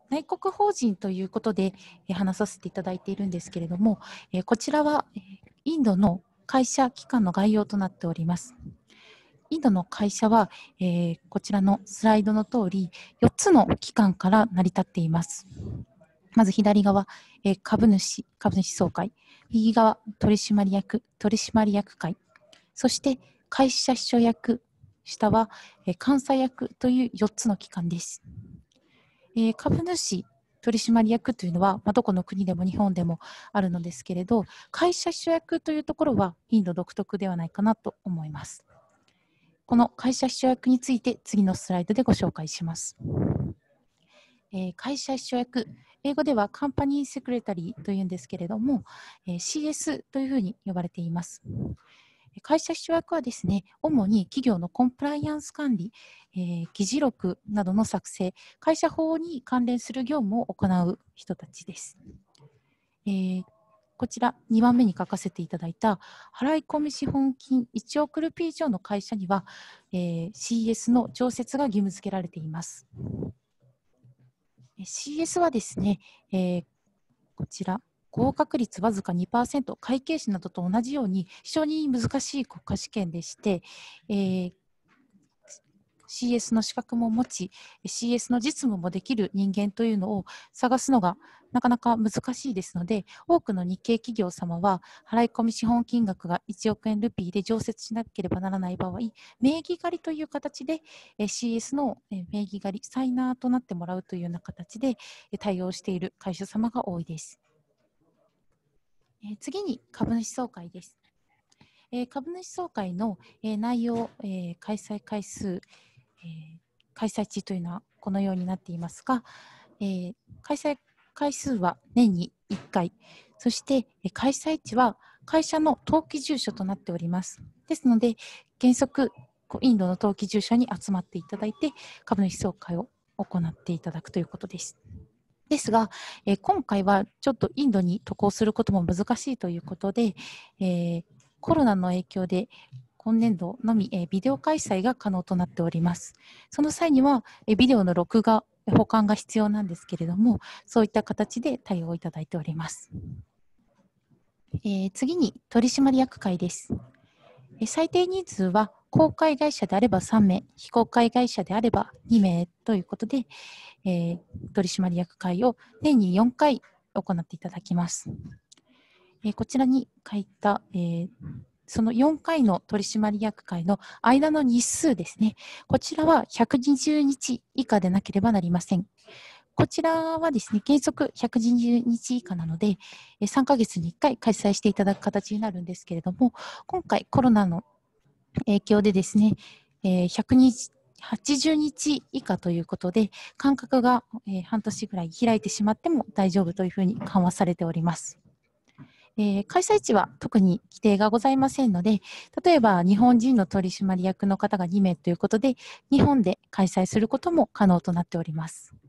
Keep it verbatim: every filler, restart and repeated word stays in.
内国法人ということで、えー話させていただいているんですけれども、えーこちらは、えーインドの会社機関の概要となっております。インドの会社は、えーこちらのスライドの通り、よっつの機関から成り立っています。まず左側、えー株主、株主総会。右側、取締役、取締役会。そして会社秘書役、下は、えー監査役というよっつの機関です。えー株主取締役というのは、まあ、どこの国でも日本でもあるのですけれど、会社秘書役というところはインド独特ではないかなと思います。この会社秘書役について次のスライドでご紹介します。えー会社秘書役、英語ではカンパニーセクレタリーというんですけれども、えー シーエス というふうに呼ばれています。会社秘書役はですね、主に企業のコンプライアンス管理、えー議事録などの作成、会社法に関連する業務を行う人たちです。えーこちらにばんめに書かせていただいた払い込み資本金いちおくルピー以上の会社には、えー シーエス の常設が義務付けられています。シーエス はですね、えーこちら合格率わずか にパーセント、会計士などと同じように非常に難しい国家試験でして、えー シーエス の資格も持ち、シーエス の実務もできる人間というのを探すのがなかなか難しいですので、多くの日系企業様は、払い込み資本金額がいちおくえんルピーで常設しなければならない場合、名義借りという形で シーエス の名義借り、サイナーとなってもらうというような形で対応している会社様が多いです。えー次に株主総会です。えー株主総会の、えー内容、えー開催回数、えー開催地というのはこのようになっていますが、えー開催回数は年にいっかい、そしてえー開催地は会社の登記住所となっております。ですので、原則、こうインドの登記住所に集まっていただいて、株主総会を行っていただくということです。ですが、えー今回はちょっとインドに渡航することも難しいということで、えーコロナの影響で今年度のみ、えービデオ開催が可能となっております。その際には、えービデオの録画、保管が必要なんですけれども、そういった形で対応いただいております。えー次に取締役会です。えー最低人数は公開会社であればさんめい、非公開会社であればにめいということで、えー取締役会を年によんかい行っていただきます。えーこちらに書いた、えーそのよんかいの取締役会の間の日数ですね。こちらはひゃくにじゅうにち以下でなければなりません。こちらはですね、原則ひゃくにじゅうにち以下なので、えーさんかげつにいっかい開催していただく形になるんですけれども、今回コロナの影響でですね、えーひゃくはちじゅうにち以下ということで、間隔が、えー半年ぐらい開いてしまっても大丈夫というふうに緩和されております。えー開催地は特に規定がございませんので、例えば日本人の取締役の方がにめいということで、日本で開催することも可能となっております。